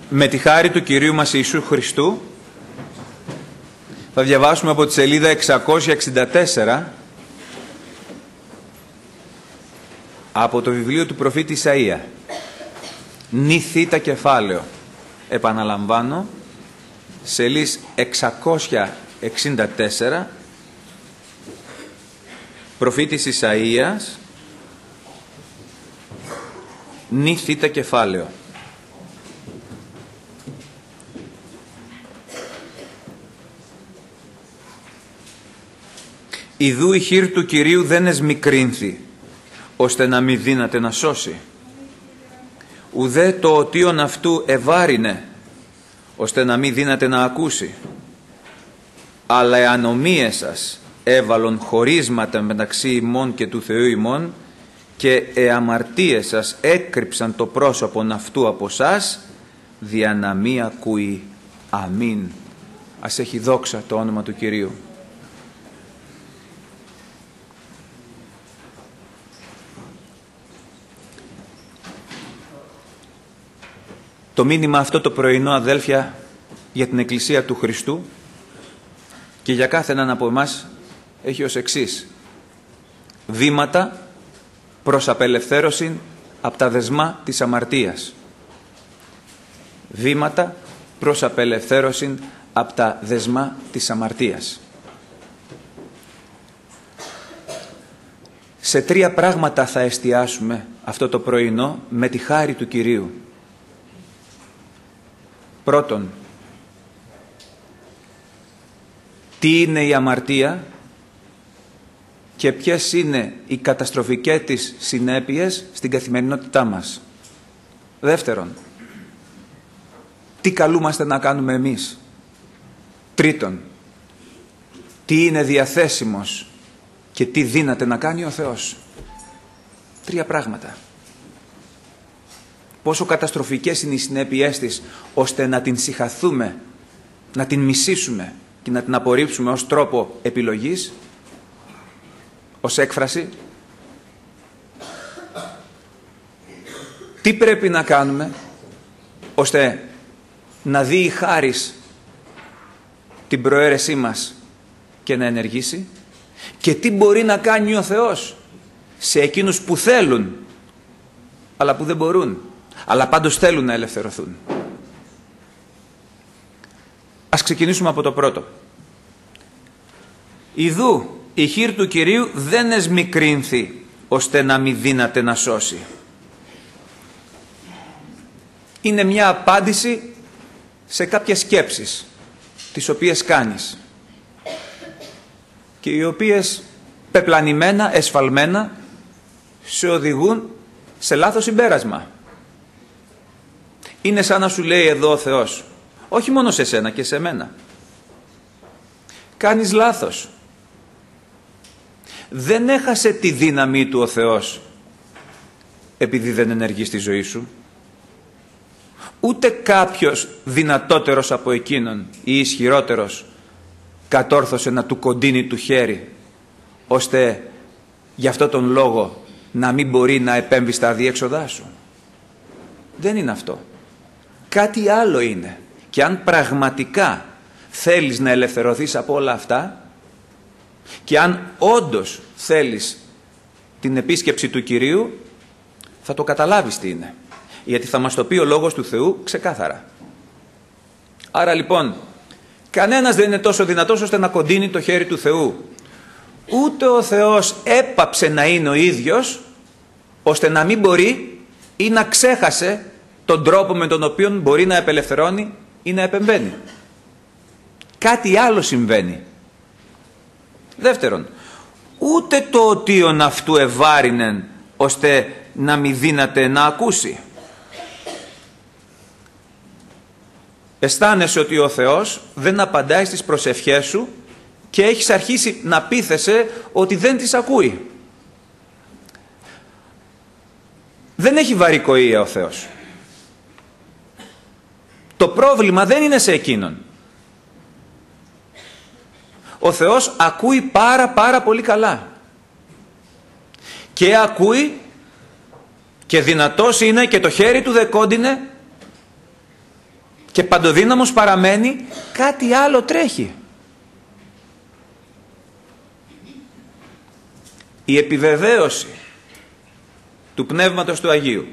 Με τη χάρη του Κυρίου μας Ιησού Χριστού θα διαβάσουμε από τη σελίδα 664 από το βιβλίο του προφήτη Ισαΐα. Νη θήτα κεφάλαιο. Επαναλαμβάνω, σελίδα 664, προφήτης Ισαΐας, νη θήτα κεφάλαιο. Ιδού η χείρ του Κυρίου δεν εσμικρύνθη, ώστε να μη δύναται να σώσει. Ουδέ το οτίον αυτού ευάρινε, ώστε να μη δύναται να ακούσει. Αλλά οι ανομίες σας έβαλον χωρίσματα μεταξύ ημών και του Θεού ημών, και οι αμαρτίες σας έκρυψαν το πρόσωπον αυτού από σας, δια να μη ακούει. Αμήν. Ας έχει δόξα το όνομα του Κυρίου. Το μήνυμα αυτό το πρωινό, αδέλφια, για την Εκκλησία του Χριστού και για κάθε έναν από εμάς έχει ως εξής: βήματα προς απελευθέρωση από τα δεσμά της αμαρτίας. Βήματα προς απελευθέρωση από τα δεσμά της αμαρτίας. Σε τρία πράγματα θα εστιάσουμε αυτό το πρωινό με τη χάρη του Κυρίου. Πρώτον, τι είναι η αμαρτία και ποιες είναι οι καταστροφικές της συνέπειες στην καθημερινότητά μας. Δεύτερον, τι καλούμαστε να κάνουμε εμείς. Τρίτον, τι είναι διαθέσιμος και τι δύναται να κάνει ο Θεός. Τρία πράγματα. Πόσο καταστροφικές είναι οι συνέπειές της, ώστε να την συχαθούμε, να την μισήσουμε και να την απορρίψουμε ως τρόπο επιλογής, ως έκφραση. Τι πρέπει να κάνουμε ώστε να δει η χάρις την προαίρεσή μας και να ενεργήσει, και τι μπορεί να κάνει ο Θεός σε εκείνους που θέλουν αλλά που δεν μπορούν, αλλά πάντως θέλουν να ελευθερωθούν. Ας ξεκινήσουμε από το πρώτο. Ιδού η χείρ του Κυρίου δεν εσμικρύνθη, ώστε να μη δύναται να σώσει. Είναι μια απάντηση σε κάποιες σκέψεις τις οποίες κάνεις και οι οποίες πεπλανημένα, εσφαλμένα σε οδηγούν σε λάθος συμπέρασμα. Είναι σαν να σου λέει εδώ ο Θεός, όχι μόνο σε σένα και σε μένα: κάνεις λάθος. Δεν έχασε τη δύναμή του ο Θεός επειδή δεν ενεργεί στη ζωή σου. Ούτε κάποιος δυνατότερος από εκείνον ή ισχυρότερος κατόρθωσε να του κοντίνει του χέρι, ώστε γι' αυτό τον λόγο να μην μπορεί να επέμβει στα αδιέξοδά σου. Δεν είναι αυτό. Κάτι άλλο είναι. Και αν πραγματικά θέλεις να ελευθερωθείς από όλα αυτά, και αν όντως θέλεις την επίσκεψη του Κυρίου, θα το καταλάβεις τι είναι. Γιατί θα μας το πει ο Λόγος του Θεού ξεκάθαρα. Άρα λοιπόν, κανένας δεν είναι τόσο δυνατός ώστε να κοντίνει το χέρι του Θεού. Ούτε ο Θεός έπαψε να είναι ο ίδιος, ώστε να μην μπορεί ή να ξέχασε τον τρόπο με τον οποίο μπορεί να απελευθερώνει ή να επεμβαίνει. Κάτι άλλο συμβαίνει. Δεύτερον, ούτε το οτίον αυτού ευάρινεν, ώστε να μη δύναται να ακούσει. Αισθάνεσαι ότι ο Θεός δεν απαντάει στις προσευχές σου και έχεις αρχίσει να πείθεσαι ότι δεν τις ακούει. Δεν έχει βαρικοία ο Θεός. Το πρόβλημα δεν είναι σε εκείνον. Ο Θεός ακούει πάρα πολύ καλά. Και ακούει και δυνατός είναι και το χέρι του δεν κόντινε και παντοδύναμος παραμένει, κάτι άλλο τρέχει. Η επιβεβαίωση του Πνεύματος του Αγίου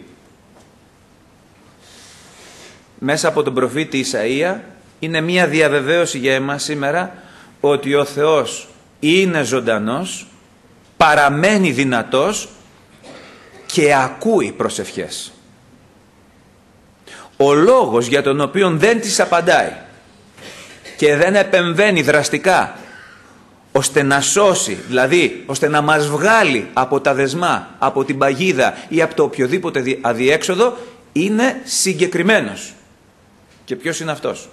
μέσα από τον προφήτη Ισαΐα είναι μια διαβεβαίωση για εμάς σήμερα ότι ο Θεός είναι ζωντανός, παραμένει δυνατός και ακούει προσευχές. Ο λόγος για τον οποίο δεν τις απαντάει και δεν επεμβαίνει δραστικά ώστε να σώσει, δηλαδή ώστε να μας βγάλει από τα δεσμά, από την παγίδα ή από το οποιοδήποτε αδιέξοδο, είναι συγκεκριμένος. Και ποιος είναι αυτός?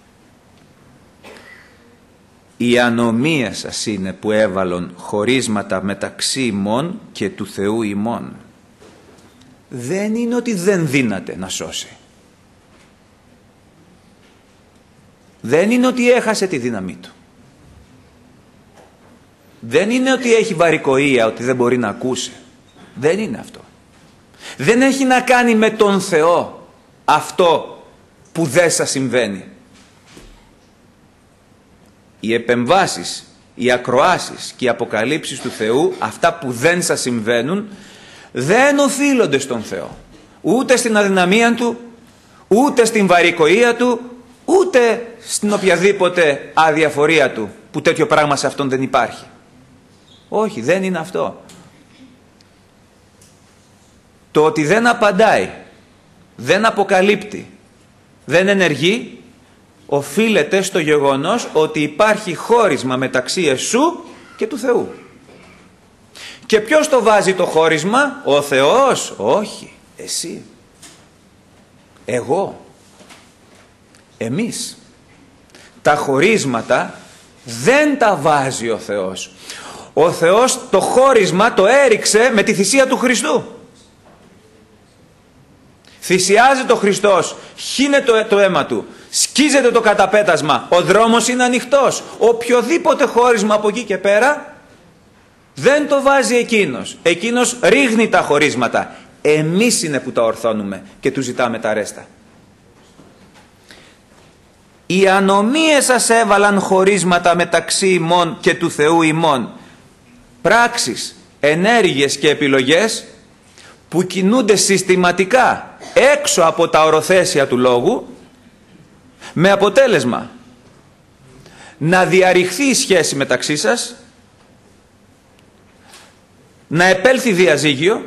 Οι ανομίες σας είναι που έβαλον χωρίσματα μεταξύ ημών και του Θεού ημών. Δεν είναι ότι δεν δύναται να σώσει. Δεν είναι ότι έχασε τη δύναμή του. Δεν είναι ότι έχει βαρικοία, ότι δεν μπορεί να ακούσει. Δεν είναι αυτό. Δεν έχει να κάνει με τον Θεό αυτό που δεν σας συμβαίνει. Οι επεμβάσεις, οι ακροάσεις και οι αποκαλύψεις του Θεού, αυτά που δεν σας συμβαίνουν, δεν οφείλονται στον Θεό. Ούτε στην αδυναμία του, ούτε στην βαρικοία του, ούτε στην οποιαδήποτε αδιαφορία του, που τέτοιο πράγμα σε αυτόν δεν υπάρχει. Όχι, δεν είναι αυτό. Το ότι δεν απαντάει, δεν αποκαλύπτει, δεν ενεργεί, οφείλεται στο γεγονός ότι υπάρχει χώρισμα μεταξύ εσού και του Θεού. Και ποιος το βάζει το χώρισμα? Ο Θεός? Όχι, εσύ, εγώ, εμείς. Τα χωρίσματα δεν τα βάζει ο Θεός. Ο Θεός το χώρισμα το έριξε με τη θυσία του Χριστού. Θυσιάζεται ο Χριστός, χύνεται το αίμα του, σκίζεται το καταπέτασμα, ο δρόμος είναι ανοιχτός. Οποιοδήποτε χώρισμα από εκεί και πέρα δεν το βάζει εκείνος. Εκείνος ρίχνει τα χωρίσματα. Εμείς είναι που τα ορθώνουμε και του ζητάμε τα ρέστα. Οι ανομίες σας έβαλαν χωρίσματα μεταξύ ημών και του Θεού ημών. Πράξεις, ενέργειες και επιλογές που κινούνται συστηματικά έξω από τα οροθέσια του λόγου, με αποτέλεσμα να διαρριχθεί η σχέση μεταξύ σας, να επέλθει διαζύγιο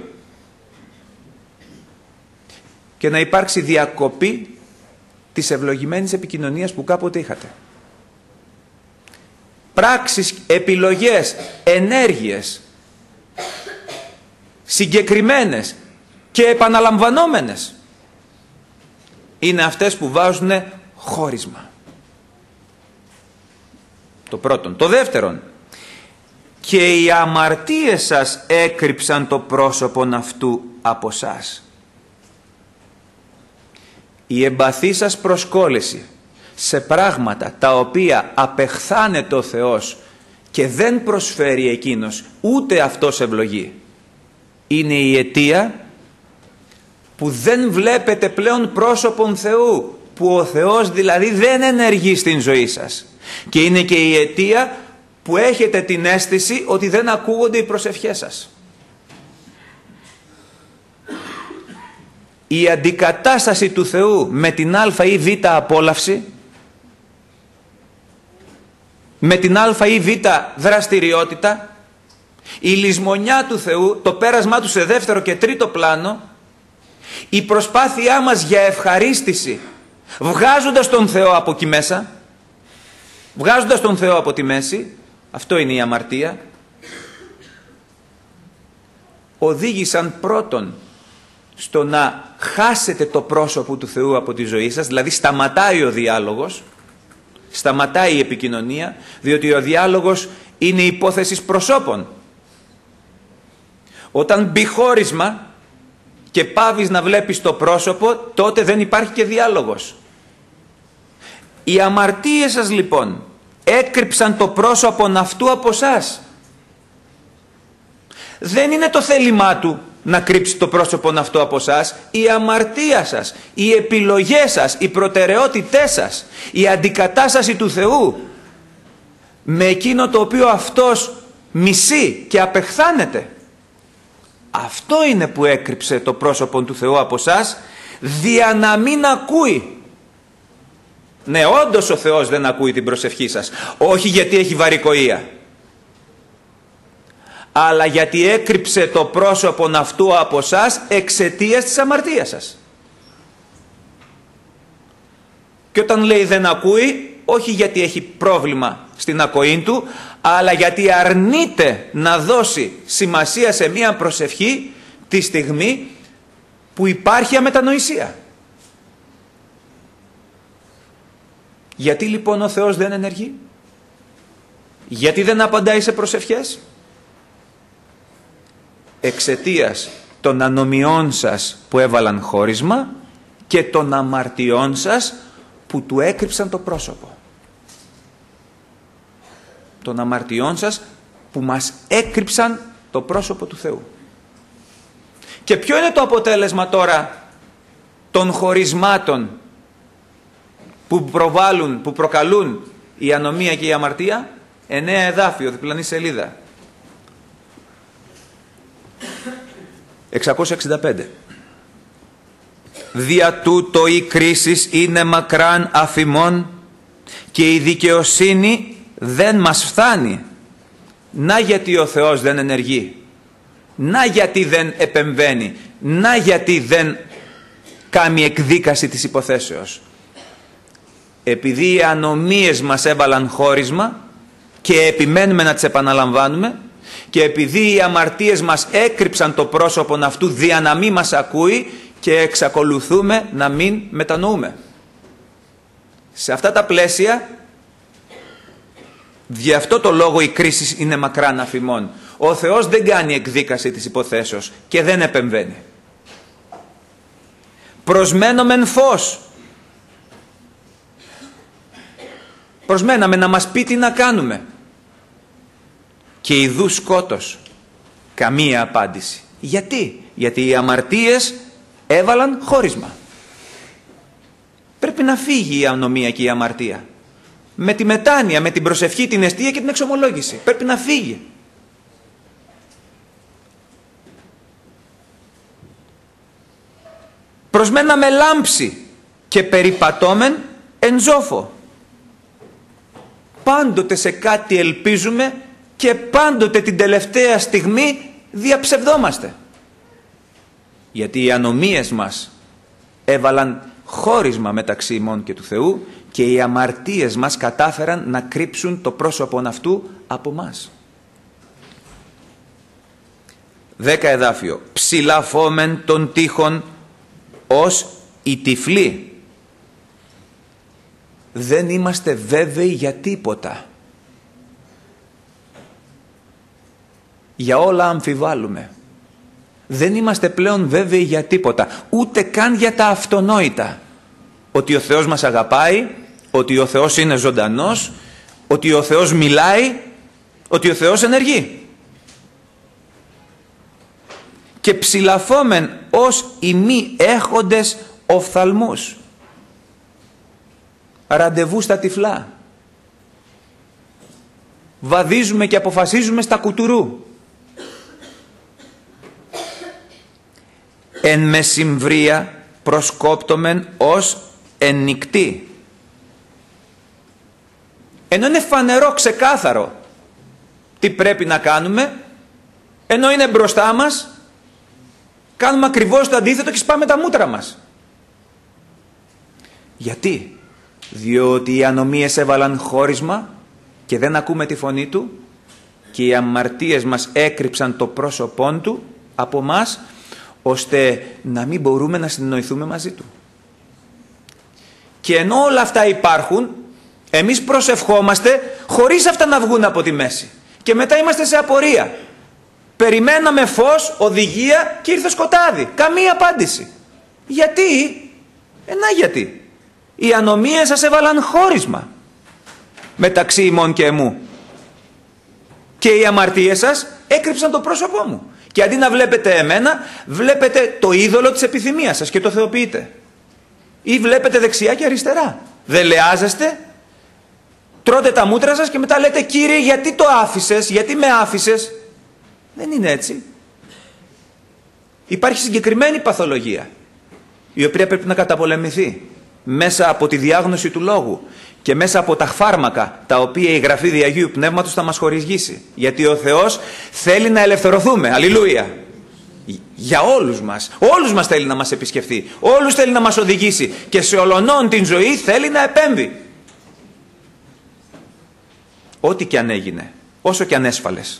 και να υπάρξει διακοπή της ευλογημένης επικοινωνίας που κάποτε είχατε. Πράξεις, επιλογές, ενέργειες συγκεκριμένες και επαναλαμβανόμενες είναι αυτές που βάζουν χώρισμα. Το πρώτον. Το δεύτερον, και οι αμαρτίες σας έκρυψαν το πρόσωπον αυτού από σας. Η εμπαθή σας προσκόλληση σε πράγματα τα οποία απεχθάνεται ο Θεός και δεν προσφέρει εκείνος, ούτε αυτός ευλογεί, είναι η αιτία που δεν βλέπετε πλέον πρόσωπον Θεού, που ο Θεός δηλαδή δεν ενεργεί στην ζωή σας, και είναι και η αιτία που έχετε την αίσθηση ότι δεν ακούγονται οι προσευχές σας. Η αντικατάσταση του Θεού με την α ή β απόλαυση, με την α ή β δραστηριότητα, η λησμονιά του Θεού, το πέρασμά του σε δεύτερο και τρίτο πλάνο, η προσπάθειά μας για ευχαρίστηση, βγάζοντας τον Θεό από εκεί μέσα, βγάζοντας τον Θεό από τη μέση, αυτό είναι η αμαρτία, οδήγησαν πρώτον στο να χάσετε το πρόσωπο του Θεού από τη ζωή σας, δηλαδή σταματάει ο διάλογος, σταματάει η επικοινωνία, διότι ο διάλογος είναι υπόθεση προσώπων. Όταν μπει χώρισμα και πάβεις να βλέπεις το πρόσωπο, τότε δεν υπάρχει και διάλογος. Οι αμαρτίες σας λοιπόν έκρυψαν το πρόσωπον αυτού από σας. Δεν είναι το θέλημά του να κρύψει το πρόσωπον αυτό από εσάς? Η αμαρτία σας, οι επιλογές σας, οι προτεραιότητές σας, η αντικατάσταση του Θεού με εκείνο το οποίο αυτός μισεί και απεχθάνεται. Αυτό είναι που έκρυψε το πρόσωπον του Θεού από εσάς, δια να μην ακούει. Ναι, όντως ο Θεός δεν ακούει την προσευχή σας, όχι γιατί έχει βαρικοία, αλλά γιατί έκρυψε το πρόσωπον αυτού από εσάς εξαιτίας της αμαρτίας σας. Και όταν λέει δεν ακούει, όχι γιατί έχει πρόβλημα στην ακοή του, αλλά γιατί αρνείται να δώσει σημασία σε μία προσευχή τη στιγμή που υπάρχει αμετανοησία. Γιατί λοιπόν ο Θεός δεν ενεργεί? Γιατί δεν απαντάει σε προσευχές? Εξαιτίας των ανομιών σας που έβαλαν χώρισμα και των αμαρτιών σας που του έκρυψαν το πρόσωπο. Των αμαρτιών σας που μας έκρυψαν το πρόσωπο του Θεού. Και ποιο είναι το αποτέλεσμα τώρα των χωρισμάτων που προκαλούν η ανομία και η αμαρτία? 9 εδάφιο, διπλανή σελίδα. 665. Δια τούτο η κρίση είναι μακράν αφημών και η δικαιοσύνη δεν μας φτάνει. Να γιατί ο Θεός δεν ενεργεί. Να γιατί δεν επεμβαίνει. Να γιατί δεν κάνει εκδίκαση της υποθέσεως. Επειδή οι ανομίες μας έβαλαν χώρισμα και επιμένουμε να τις επαναλαμβάνουμε, και επειδή οι αμαρτίες μας έκρυψαν το πρόσωπον αυτού δια να μην μας ακούει, και εξακολουθούμε να μην μετανοούμε. Σε αυτά τα πλαίσια, γι' αυτό το λόγο η κρίση είναι μακράν αφημών. Ο Θεός δεν κάνει εκδίκαση της υποθέσεως και δεν επεμβαίνει. Προσμένομεν φως. Προσμέναμε να μας πει τι να κάνουμε. Και ιδού σκότος. Καμία απάντηση. Γιατί? Γιατί οι αμαρτίες έβαλαν χώρισμα. Πρέπει να φύγει η ανομία και η αμαρτία. Με τη μετάνοια, με την προσευχή, την εστία και την εξομολόγηση. Πρέπει να φύγει. Προσμέναμε λάμψη και περιπατώμεν εν ζόφο. Πάντοτε σε κάτι ελπίζουμε και πάντοτε την τελευταία στιγμή διαψευδόμαστε. Γιατί οι ανομίες μας έβαλαν χώρισμα μεταξύ ημών και του Θεού και οι αμαρτίες μας κατάφεραν να κρύψουν το πρόσωπον αυτού από μας. 10 εδάφιο. Ψηλαφόμεν των τείχων ως οι τυφλοί. Δεν είμαστε βέβαιοι για τίποτα. Για όλα αμφιβάλλουμε. Δεν είμαστε πλέον βέβαιοι για τίποτα. Ούτε καν για τα αυτονόητα. Ότι ο Θεός μας αγαπάει, ότι ο Θεός είναι ζωντανός, ότι ο Θεός μιλάει, ότι ο Θεός ενεργεί. Και ψηλαφόμεν ως οι μη έχοντες οφθαλμούς. Ραντεβού στα τυφλά. Βαδίζουμε και αποφασίζουμε στα κουτουρού. Εν μεσημβρία προσκόπτομεν ως εν νυκτή. Ενώ είναι φανερό, ξεκάθαρο τι πρέπει να κάνουμε, ενώ είναι μπροστά μας, κάνουμε ακριβώς το αντίθετο και σπάμε τα μούτρα μας. Γιατί? Διότι οι ανομίες έβαλαν χώρισμα και δεν ακούμε τη φωνή του και οι αμαρτίες μας έκρυψαν το πρόσωπόν του από μας, ώστε να μην μπορούμε να συνεννοηθούμε μαζί του. Και ενώ όλα αυτά υπάρχουν, εμείς προσευχόμαστε χωρίς αυτά να βγουν από τη μέση. Και μετά είμαστε σε απορία. Περιμέναμε φως, οδηγία και ήρθε σκοτάδι. Καμία απάντηση. Γιατί? Γιατί. Οι ανομίες σας έβαλαν χώρισμα μεταξύ ημών και εμού. Και οι αμαρτίες σας έκρυψαν το πρόσωπό μου. Και αντί να βλέπετε εμένα, βλέπετε το είδωλο της επιθυμίας σας και το θεοποιείτε. Ή βλέπετε δεξιά και αριστερά. Δελεάζεστε, τρώτε τα μούτρα σας και μετά λέτε Κύριε γιατί το άφησες, γιατί με άφησες. Δεν είναι έτσι. Υπάρχει συγκεκριμένη παθολογία η οποία πρέπει να καταπολεμηθεί μέσα από τη διάγνωση του λόγου και μέσα από τα φάρμακα τα οποία η Γραφή δι' Αγίου Πνεύματος θα μας χορηγήσει. Γιατί ο Θεός θέλει να ελευθερωθούμε. Αλληλούια. Για όλους μας. Όλους μας θέλει να μας επισκεφθεί. Όλους θέλει να μας οδηγήσει. Και σε ολονών την ζωή θέλει να επέμβει. Ό,τι και αν έγινε. Όσο και αν έσφαλες.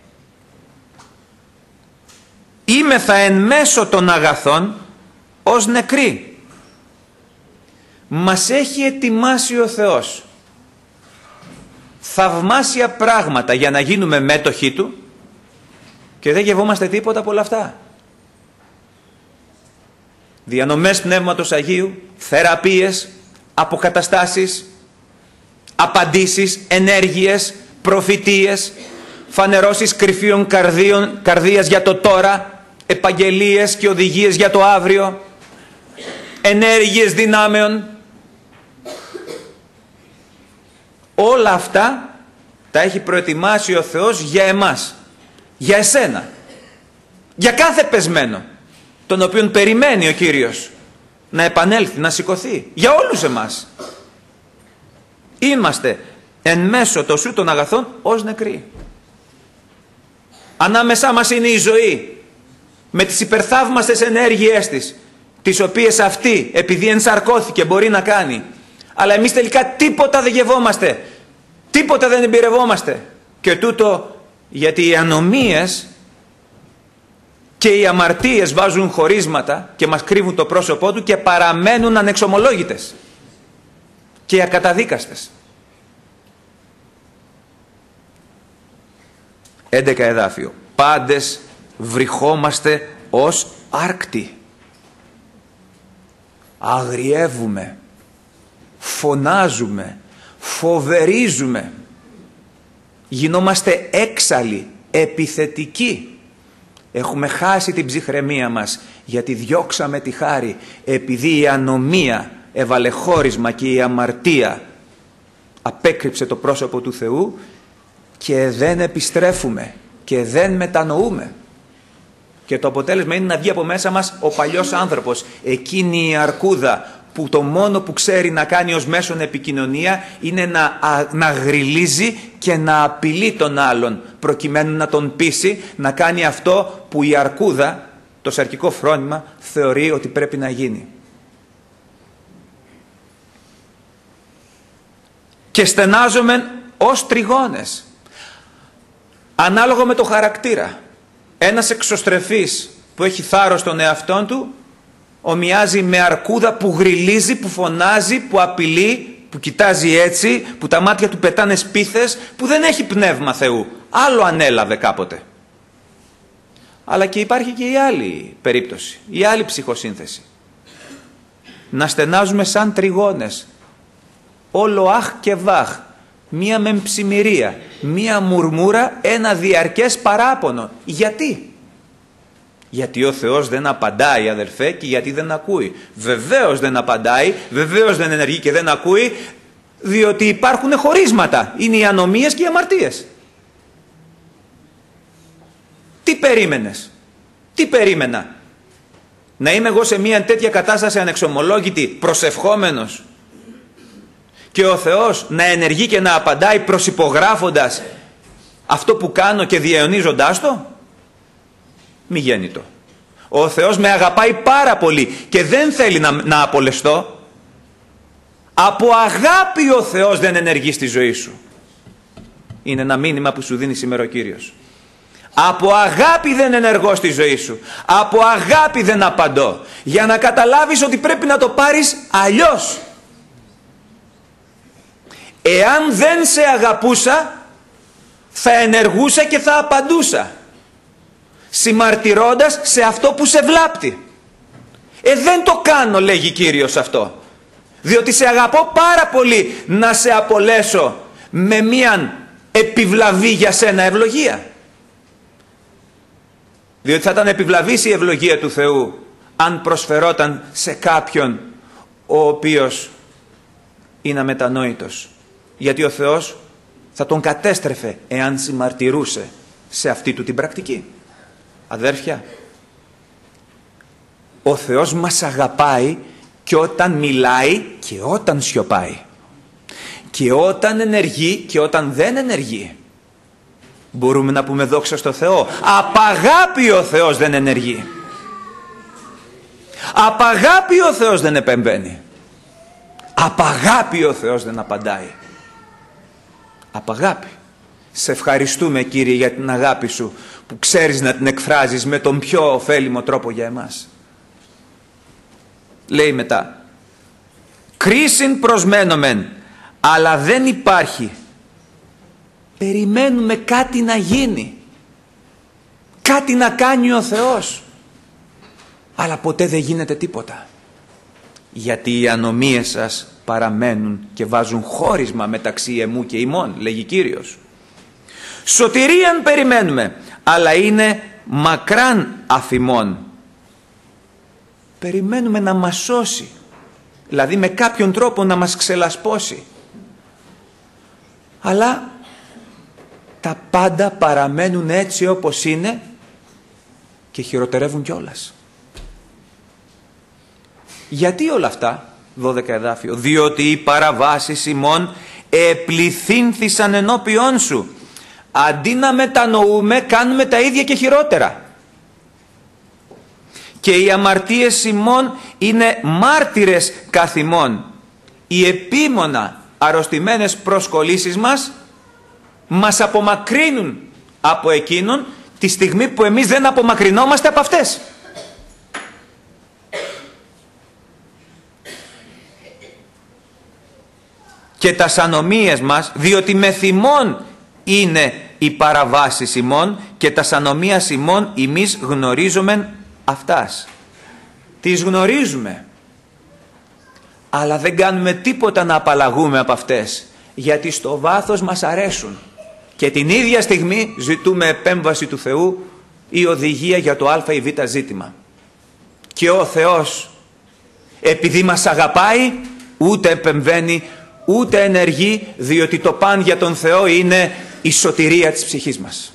Είμεθα εν μέσω των αγαθών ως νεκροί. Μας έχει ετοιμάσει ο Θεός θαυμάσια πράγματα για να γίνουμε μέτοχοι Του και δεν γευόμαστε τίποτα από όλα αυτά. Διανομές Πνεύματος Αγίου, θεραπείες, αποκαταστάσεις, απαντήσεις, ενέργειες, προφητείες, φανερώσεις κρυφίων καρδίας για το τώρα, επαγγελίες και οδηγίες για το αύριο, ενέργειες δυνάμεων. Όλα αυτά τα έχει προετοιμάσει ο Θεός για εμάς, για εσένα, για κάθε πεσμένο, τον οποίον περιμένει ο Κύριος να επανέλθει, να σηκωθεί, για όλους εμάς. Είμαστε εν μέσω τοσού των αγαθών ως νεκροί. Ανάμεσά μας είναι η ζωή, με τις υπερθαύμαστες ενέργειές της, τις οποίες αυτή, επειδή ενσαρκώθηκε, μπορεί να κάνει. Αλλά εμείς τελικά τίποτα δεν γευόμαστε, τίποτα δεν εμπειρευόμαστε. Και τούτο γιατί οι ανομίες και οι αμαρτίες βάζουν χωρίσματα και μας κρύβουν το πρόσωπό του και παραμένουν ανεξομολόγητες και ακαταδίκαστες. 11 εδάφιο. Πάντες βρυχόμαστε ως άρκτοι. Αγριεύουμε, φωνάζουμε, φοβερίζουμε, γινόμαστε έξαλλοι, επιθετικοί. Έχουμε χάσει την ψυχραιμία μας γιατί διώξαμε τη χάρη, επειδή η ανομία έβαλε χώρισμα και η αμαρτία απέκρυψε το πρόσωπο του Θεού και δεν επιστρέφουμε και δεν μετανοούμε. Και το αποτέλεσμα είναι να βγει από μέσα μας ο παλιός άνθρωπος, εκείνη η αρκούδα που το μόνο που ξέρει να κάνει ως μέσον επικοινωνία είναι να γριλίζει και να απειλεί τον άλλον προκειμένου να τον πείσει να κάνει αυτό που η αρκούδα, το σαρκικό φρόνημα, θεωρεί ότι πρέπει να γίνει. Και στενάζομεν ως τριγώνες, ανάλογα με το χαρακτήρα. Ένας εξωστρεφής που έχει θάρρος στον εαυτόν του ομοιάζει με αρκούδα που γριλίζει, που φωνάζει, που απειλεί, που κοιτάζει έτσι, που τα μάτια του πετάνε σπίθες, που δεν έχει πνεύμα Θεού. Άλλο ανέλαβε κάποτε. Αλλά και υπάρχει και η άλλη περίπτωση, η άλλη ψυχοσύνθεση. Να στενάζουμε σαν τριγώνες, όλο αχ και βάχ, μία μεμψημυρία, μία μουρμούρα, ένα διαρκές παράπονο. Γιατί? Γιατί ο Θεός δεν απαντάει, αδελφέ, και γιατί δεν ακούει. Βεβαίως δεν απαντάει, βεβαίως δεν ενεργεί και δεν ακούει, διότι υπάρχουν χωρίσματα. Είναι οι ανομίες και οι αμαρτίες. Τι περίμενες? Τι περίμενα? Να είμαι εγώ σε μια τέτοια κατάσταση ανεξομολόγητη, προσευχόμενος, και ο Θεός να ενεργεί και να απαντάει προσυπογράφοντας αυτό που κάνω και διαιωνίζοντάς το? Μη γέννητο. Ο Θεός με αγαπάει πάρα πολύ και δεν θέλει να απολεστώ. Από αγάπη ο Θεός δεν ενεργεί στη ζωή σου. Είναι ένα μήνυμα που σου δίνει σήμερα ο Κύριος. Από αγάπη δεν ενεργώ στη ζωή σου. Από αγάπη δεν απαντώ. Για να καταλάβεις ότι πρέπει να το πάρεις αλλιώς. Εάν δεν σε αγαπούσα, θα ενεργούσα και θα απαντούσα, συμμαρτυρώντας σε αυτό που σε βλάπτει. Δεν το κάνω, λέγει Κύριος αυτό, διότι σε αγαπώ πάρα πολύ να σε απολέσω με μίαν επιβλαβή για σένα ευλογία. Διότι θα ήταν επιβλαβής η ευλογία του Θεού αν προσφερόταν σε κάποιον ο οποίος είναι αμετανόητος. Γιατί ο Θεός θα τον κατέστρεφε εάν συμμαρτυρούσε σε αυτή του την πρακτική. Αδέρφια, ο Θεός μας αγαπάει και όταν μιλάει και όταν σιωπάει. Και όταν ενεργεί και όταν δεν ενεργεί. Μπορούμε να πούμε δόξα στο Θεό. Απ' αγάπη ο Θεός δεν ενεργεί. Απ' αγάπη ο Θεός δεν επεμβαίνει. Απ' αγάπη ο Θεός δεν απαντάει. Απ' αγάπη. Σε ευχαριστούμε, Κύριε, για την αγάπη Σου που ξέρεις να την εκφράζεις με τον πιο ωφέλιμο τρόπο για εμάς. Λέει μετά, κρίσιν προσμένομεν, αλλά δεν υπάρχει. Περιμένουμε κάτι να γίνει. Κάτι να κάνει ο Θεός. Αλλά ποτέ δεν γίνεται τίποτα. Γιατί οι ανομίες σας παραμένουν και βάζουν χώρισμα μεταξύ εμού και ημών, λέγει Κύριος. Σωτηρίαν περιμένουμε, αλλά είναι μακράν αφημών. Περιμένουμε να μας σώσει, δηλαδή με κάποιον τρόπο να μας ξελασπώσει. Αλλά τα πάντα παραμένουν έτσι όπως είναι και χειροτερεύουν κιόλας. Γιατί όλα αυτά, 12 εδάφιο, διότι οι παραβάσεις ημών επληθύνθησαν ενώπιόν Σου. Αντί να μετανοούμε, κάνουμε τα ίδια και χειρότερα. Και οι αμαρτίες ημών είναι μάρτυρες καθ' ημών. Οι επίμονα αρρωστημένες προσκολήσεις μας απομακρύνουν από εκείνον τη στιγμή που εμείς δεν απομακρυνόμαστε από αυτές. Και τας ανομίες μας, διότι με θυμών είναι οι παραβάσεις ημών και τας ανομίας ημών εμείς γνωρίζομεν αυτάς. Τις γνωρίζουμε, αλλά δεν κάνουμε τίποτα να απαλλαγούμε από αυτές, γιατί στο βάθος μας αρέσουν και την ίδια στιγμή ζητούμε επέμβαση του Θεού ή οδηγία για το α ή β ζήτημα. Και ο Θεός, επειδή μας αγαπάει, ούτε επεμβαίνει ούτε ενεργεί, διότι το παν για τον Θεό είναι η σωτηρία της ψυχής μας.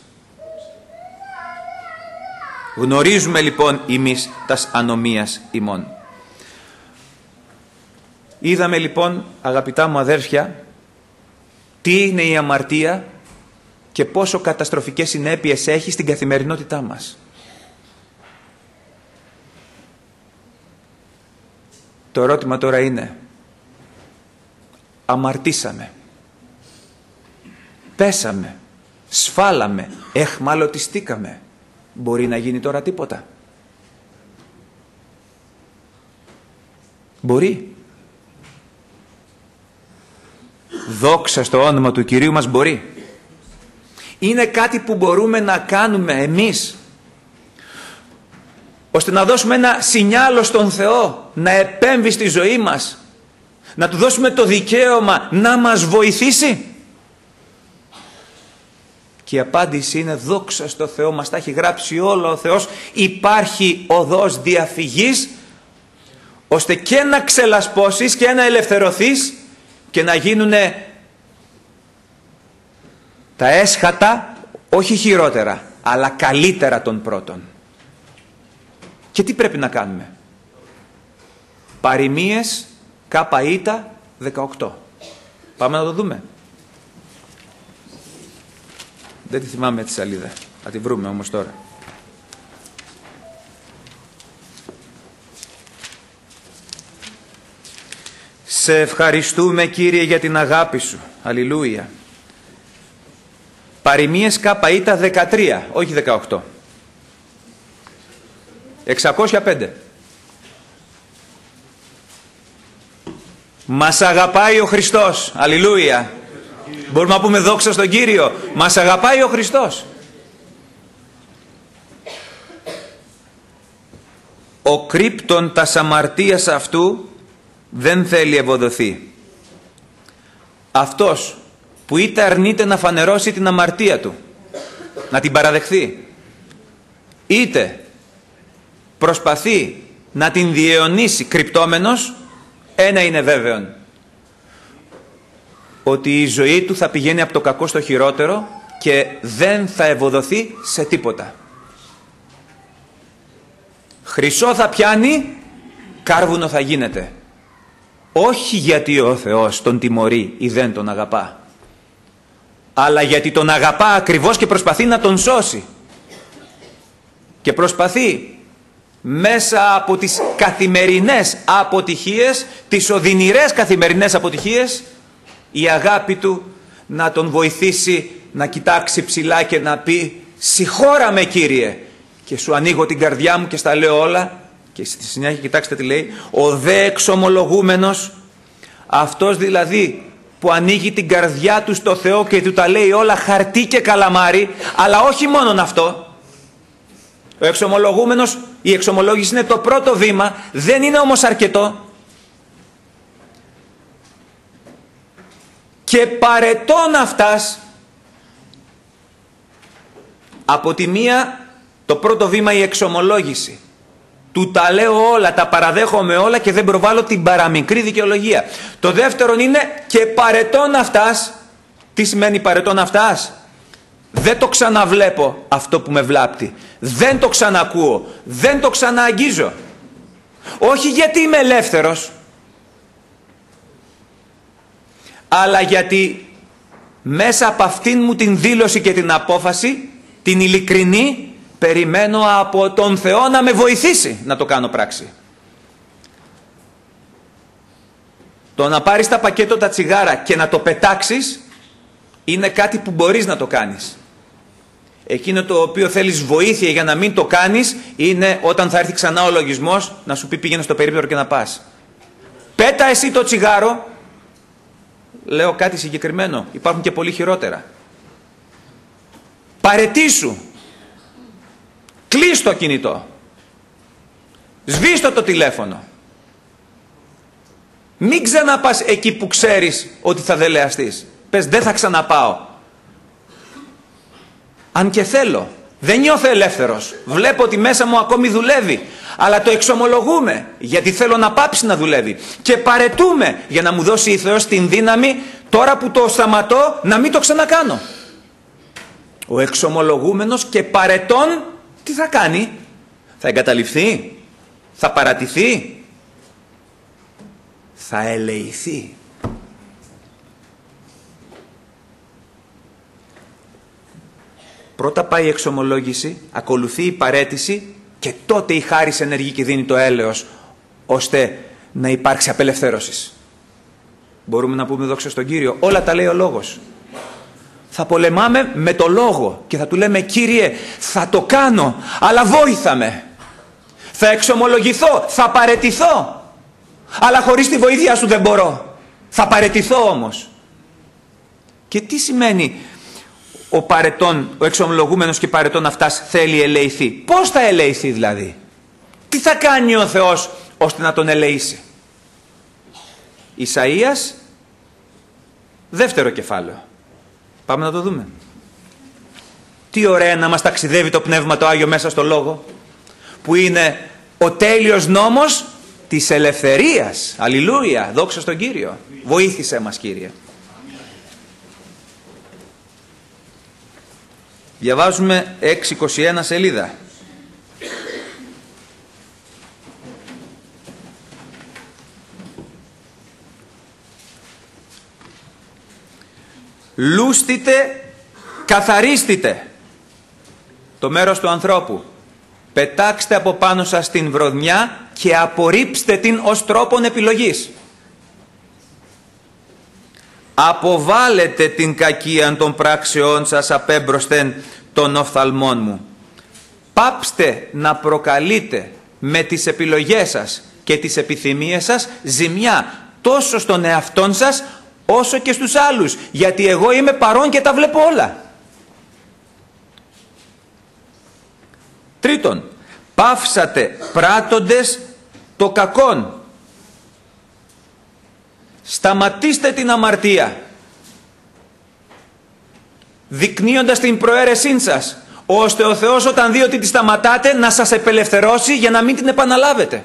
Γνωρίζουμε λοιπόν εμείς τας ανομίας ημών. Είδαμε λοιπόν, αγαπητά μου αδέρφια, τι είναι η αμαρτία και πόσο καταστροφικές συνέπειες έχει στην καθημερινότητά μας. Το ερώτημα τώρα είναι, αμαρτήσαμε, πέσαμε, σφάλαμε, εχμαλωτιστήκαμε. Μπορεί να γίνει τώρα τίποτα? Μπορεί. Δόξα στο όνομα του Κυρίου μας, μπορεί. Είναι κάτι που μπορούμε να κάνουμε εμείς, ώστε να δώσουμε ένα σινιάλο στον Θεό να επέμβει στη ζωή μας, να Του δώσουμε το δικαίωμα να μας βοηθήσει? Και η απάντηση είναι δόξα στο Θεό, μας τα έχει γράψει όλα ο Θεός. Υπάρχει οδός διαφυγής, ώστε και να ξελασπώσεις και να ελευθερωθείς και να γίνουν τα έσχατα, όχι χειρότερα, αλλά καλύτερα των πρώτων. Και τι πρέπει να κάνουμε? Παροιμίες ΚΙ 18. Πάμε να το δούμε. Δεν τη θυμάμαι τη σελίδα. Θα τη βρούμε όμως τώρα. Σε ευχαριστούμε, Κύριε, για την αγάπη Σου. Αλληλούια. Παροιμίες ΚΙ 13, όχι 18. 605. Μας αγαπάει ο Χριστός. Αλληλούια. Μπορούμε να πούμε δόξα στον Κύριο. Μας αγαπάει ο Χριστός. Ο κρύπτον τας αμαρτίας αυτού δεν θέλει ευωδοθεί. Αυτός που είτε αρνείται να φανερώσει την αμαρτία του, να την παραδεχθεί, είτε προσπαθεί να την διαιωνίσει κρυπτόμενος, ένα είναι βέβαιο, ότι η ζωή του θα πηγαίνει από το κακό στο χειρότερο και δεν θα ευοδοθεί σε τίποτα. Χρυσό θα πιάνει, κάρβουνο θα γίνεται. Όχι γιατί ο Θεός τον τιμωρεί ή δεν τον αγαπά, αλλά γιατί τον αγαπά ακριβώς και προσπαθεί να τον σώσει. Και προσπαθεί μέσα από τις καθημερινές αποτυχίες, τις οδυνηρές καθημερινές αποτυχίες, η αγάπη του να τον βοηθήσει να κοιτάξει ψηλά και να πει «Συγχώρα με, Κύριε, και σου ανοίγω την καρδιά μου και στα λέω όλα». Και στη συνέχεια κοιτάξτε τι λέει: «Ο δε εξομολογούμενος», αυτός δηλαδή που ανοίγει την καρδιά του στο Θεό και του τα λέει όλα χαρτί και καλαμάρι, αλλά όχι μόνον αυτό. Ο εξομολογούμενος, η εξομολόγηση είναι το πρώτο βήμα, δεν είναι όμως αρκετό. Και παρετών αυτάς, από τη μία το πρώτο βήμα η εξομολόγηση. Του τα λέω όλα, τα παραδέχομαι όλα και δεν προβάλλω την παραμικρή δικαιολογία. Το δεύτερο είναι και παρετών αυτάς. Τι σημαίνει παρετών αυτάς? Δεν το ξαναβλέπω αυτό που με βλάπτει. Δεν το ξανακούω. Δεν το ξανααγγίζω. Όχι γιατί είμαι ελεύθερος, αλλά γιατί μέσα από αυτήν μου την δήλωση και την απόφαση, την ειλικρινή, περιμένω από τον Θεό να με βοηθήσει να το κάνω πράξη. Το να πάρεις τα πακέτο τα τσιγάρα και να το πετάξεις είναι κάτι που μπορείς να το κάνεις. Εκείνο το οποίο θέλεις βοήθεια για να μην το κάνεις είναι όταν θα έρθει ξανά ο λογισμός να σου πει πήγαινε στο περίπτερο και να πας. Πέτα εσύ το τσιγάρο. Λέω κάτι συγκεκριμένο, υπάρχουν και πολύ χειρότερα. Παρετήσου. Κλείς το κινητό. Σβήστο το τηλέφωνο. Μην ξαναπάς εκεί που ξέρεις ότι θα δελεαστείς. Πες δεν θα ξαναπάω. Αν και θέλω. Δεν νιώθω ελεύθερος. Βλέπω ότι μέσα μου ακόμη δουλεύει. Αλλά το εξομολογούμε γιατί θέλω να πάψει να δουλεύει. Και παρετούμε για να μου δώσει η Θεός την δύναμη τώρα που το σταματώ να μην το ξανακάνω. Ο εξομολογούμενος και παρετών τι θα κάνει? Θα εγκαταλειφθεί? Θα παρατηθεί? Θα ελεηθεί. Πρώτα πάει η εξομολόγηση, ακολουθεί η παρέτηση και τότε η χάρις ενεργεί και δίνει το έλεος ώστε να υπάρξει απελευθέρωση. Μπορούμε να πούμε δόξα στον Κύριο. Όλα τα λέει ο Λόγος. Θα πολεμάμε με το Λόγο και θα του λέμε Κύριε θα το κάνω αλλά βόηθα με. Θα εξομολογηθώ, θα παρετηθώ αλλά χωρίς τη βοήθεια σου δεν μπορώ. Θα παρετηθώ όμως. Και τι σημαίνει ο παρετών, ο εξομολογούμενος και παρετών αυτάς θέλει ελεηθεί? Πώς θα ελεηθεί δηλαδή? Τι θα κάνει ο Θεός ώστε να τον ελεήσει? Ισαΐας, δεύτερο κεφάλαιο. Πάμε να το δούμε. Τι ωραία να μας ταξιδεύει το Πνεύμα το Άγιο μέσα στο Λόγο, που είναι ο τέλειος νόμος της ελευθερίας. Αλληλούια, δόξα στον Κύριο. Βοήθησέ μας Κύριε. Διαβάζουμε 6:21 σελίδα. Λούστητε, καθαρίστητε το μέρος του ανθρώπου. Πετάξτε από πάνω σας την βροδμιά και απορρίψτε την ως τρόπον επιλογής. Αποβάλετε την κακίαν των πράξεών σας απέμπροσθεν των οφθαλμών μου. Πάψτε να προκαλείτε με τις επιλογές σας και τις επιθυμίες σας ζημιά τόσο στον εαυτόν σας όσο και στους άλλους, γιατί εγώ είμαι παρόν και τα βλέπω όλα. Τρίτον, πάυσατε πράττοντες το κακόν. Σταματήστε την αμαρτία, δεικνύοντας την προαίρεσή σας, ώστε ο Θεός όταν δει ότι τη σταματάτε να σας επελευθερώσει για να μην την επαναλάβετε.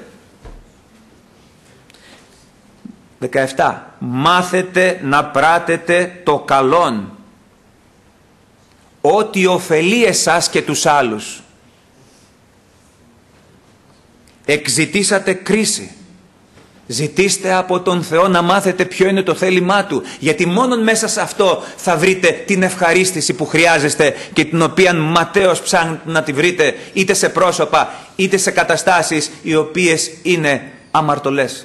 17. Μάθετε να πράτετε το καλόν, ό,τι ωφελεί εσάς και τους άλλους. Εξητήσατε κρίση. Ζητήστε από τον Θεό να μάθετε ποιο είναι το θέλημά Του, γιατί μόνο μέσα σε αυτό θα βρείτε την ευχαρίστηση που χρειάζεστε και την οποία ματέως ψάχνετε να τη βρείτε είτε σε πρόσωπα είτε σε καταστάσεις οι οποίες είναι αμαρτωλές.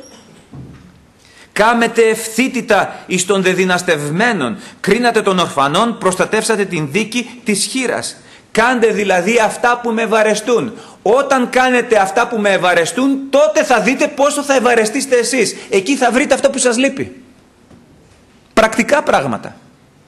Κάμετε ευθύτητα εις των δεδυναστευμένων, κρίνατε των ορφανών, προστατεύσατε την δίκη της χήρας. Κάντε δηλαδή αυτά που με ευαρεστούν. Όταν κάνετε αυτά που με ευαρεστούν, τότε θα δείτε πόσο θα ευαρεστήσετε εσείς. Εκεί θα βρείτε αυτό που σας λείπει. Πρακτικά πράγματα.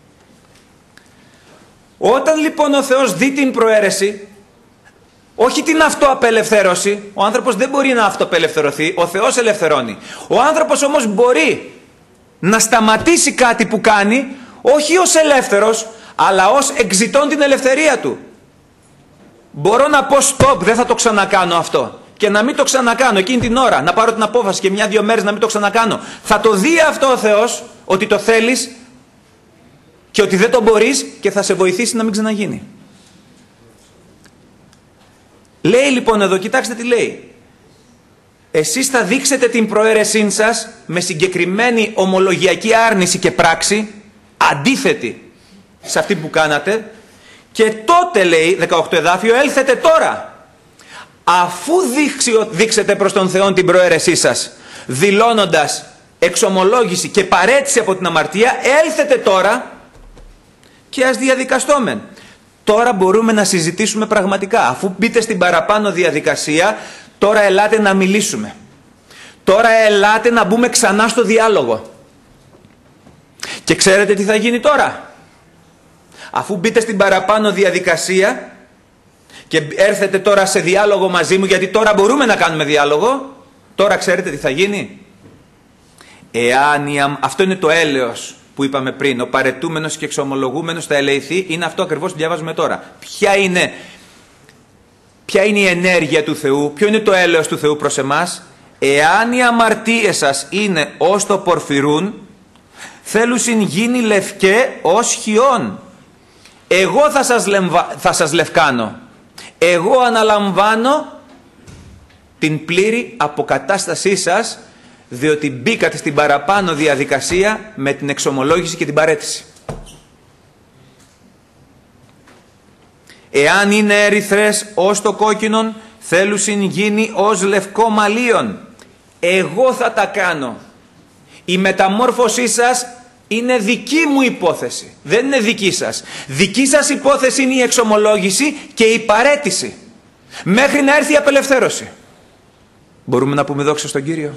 Όταν λοιπόν ο Θεός δει την προαίρεση, όχι την αυτοαπελευθέρωση, ο άνθρωπος δεν μπορεί να αυτοαπελευθερωθεί, ο Θεός ελευθερώνει. Ο άνθρωπος όμως μπορεί να σταματήσει κάτι που κάνει, όχι ως ελεύθερος, αλλά ως εξητών την ελευθερία του. Μπορώ να πω stop, δεν θα το ξανακάνω αυτό. Και να μην το ξανακάνω εκείνη την ώρα, να πάρω την απόφαση και 1-2 μέρες να μην το ξανακάνω. Θα το δει αυτό ο Θεός, ότι το θέλεις και ότι δεν το μπορείς και θα σε βοηθήσει να μην ξαναγίνει. Λέει λοιπόν εδώ, κοιτάξτε τι λέει. Εσείς θα δείξετε την προαίρεσή σας με συγκεκριμένη ομολογιακή άρνηση και πράξη, αντίθετη σε αυτή που κάνατε, και τότε λέει, 18 εδάφιο, έλθετε τώρα. Αφού δείξετε προς τον Θεό την προαίρεσή σας, δηλώνοντας εξομολόγηση και παρέτηση από την αμαρτία, έλθετε τώρα και ας διαδικαστόμεν. Τώρα μπορούμε να συζητήσουμε πραγματικά. Αφού μπείτε στην παραπάνω διαδικασία, τώρα ελάτε να μιλήσουμε. Τώρα ελάτε να μπούμε ξανά στο διάλογο. Και ξέρετε τι θα γίνει τώρα? Αφού μπείτε στην παραπάνω διαδικασία και έρθετε τώρα σε διάλογο μαζί μου, γιατί τώρα μπορούμε να κάνουμε διάλογο, τώρα ξέρετε τι θα γίνει? Αυτό είναι το έλεος που είπαμε πριν, ο παρετούμενος και εξομολογούμενος θα ελεηθεί, είναι αυτό ακριβώς που διαβάζουμε τώρα. Ποια είναι η ενέργεια του Θεού, ποιο είναι το έλεος του Θεού προς εμάς? Εάν οι αμαρτίες σας είναι ως το πορφυρούν, θέλουσιν γίνει λευκέ ως χιόν. Εγώ θα σας λευκάνω. Εγώ αναλαμβάνω την πλήρη αποκατάστασή σας, διότι μπήκατε στην παραπάνω διαδικασία με την εξομολόγηση και την παρέτηση. Εάν είναι ερυθρές ως το κόκκινον, θέλουσιν γίνει ως λευκό μαλλίον. Εγώ θα τα κάνω. Η μεταμόρφωσή σας είναι δική μου υπόθεση, δεν είναι δική σας. Δική σας υπόθεση είναι η εξομολόγηση και η παρέτηση, μέχρι να έρθει η απελευθέρωση. Μπορούμε να πούμε δόξα στον Κύριο?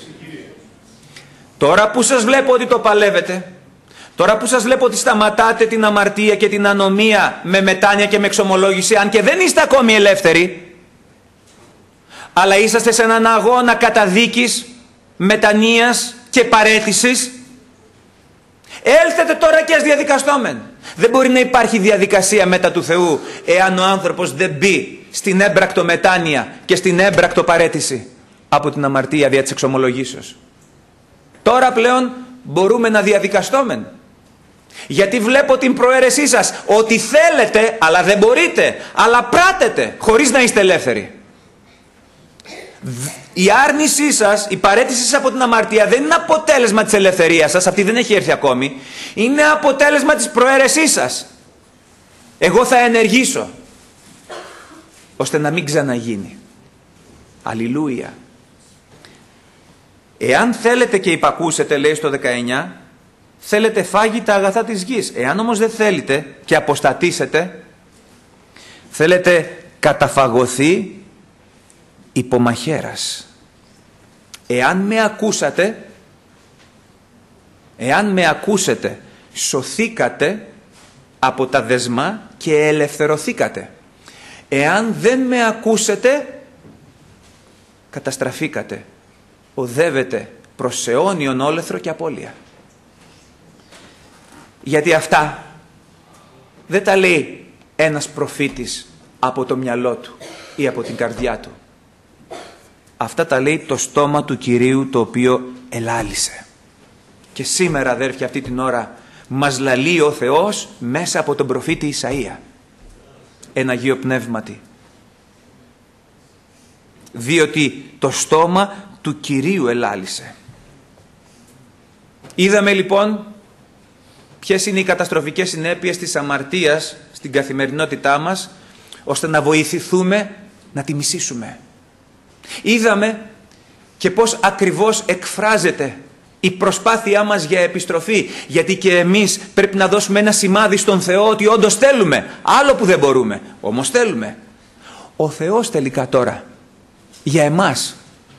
Τώρα που σας βλέπω ότι το παλεύετε, τώρα που σας βλέπω ότι σταματάτε την αμαρτία και την ανομία με μετάνοια και με εξομολόγηση, αν και δεν είστε ακόμη ελεύθεροι, αλλά είσαστε σε έναν αγώνα καταδίκης, μετανοίας και παρέτησης, έλθετε τώρα και ας διαδικαστόμεν. Δεν μπορεί να υπάρχει διαδικασία μετά του Θεού εάν ο άνθρωπος δεν μπει στην έμπρακτο μετάνοια και στην έμπρακτο παρέτηση από την αμαρτία δια της εξομολογήσεως. Τώρα πλέον μπορούμε να διαδικαστόμεν. Γιατί βλέπω την προαίρεσή σας, ότι θέλετε αλλά δεν μπορείτε, αλλά πράτετε χωρίς να είστε ελεύθεροι. Η άρνησή σας, η παρέτησή σας από την αμαρτία δεν είναι αποτέλεσμα της ελευθερίας σας, αυτή δεν έχει έρθει ακόμη. Είναι αποτέλεσμα της προαίρεσής σας. Εγώ θα ενεργήσω ώστε να μην ξαναγίνει. Αλληλούια. Εάν θέλετε και υπακούσετε, λέει στο 19, θέλετε φάγει τα αγαθά της γης. Εάν όμως δεν θέλετε και αποστατήσετε, θέλετε καταφαγωθεί υπομαχαίρας. Εάν με ακούσετε, σωθήκατε από τα δεσμά και ελευθερωθήκατε. Εάν δεν με ακούσετε, καταστραφήκατε. Οδεύετε προς αιώνιον όλεθρο και απώλεια. Γιατί αυτά δεν τα λέει ένας προφήτης από το μυαλό του ή από την καρδιά του. Αυτά τα λέει το στόμα του Κυρίου, το οποίο ελάλησε. Και σήμερα, αδέρφια, αυτή την ώρα μας λαλεί ο Θεός μέσα από τον προφήτη Ισαΐα, εν Αγίο Πνεύματι. Διότι το στόμα του Κυρίου ελάλησε. Είδαμε λοιπόν ποιες είναι οι καταστροφικές συνέπειες της αμαρτίας στην καθημερινότητά μας, ώστε να βοηθηθούμε να τη μισήσουμε. Είδαμε και πώς ακριβώς εκφράζεται η προσπάθειά μας για επιστροφή, γιατί και εμείς πρέπει να δώσουμε ένα σημάδι στον Θεό ότι όντως θέλουμε, άλλο που δεν μπορούμε, όμως θέλουμε. Ο Θεός τελικά τώρα για εμάς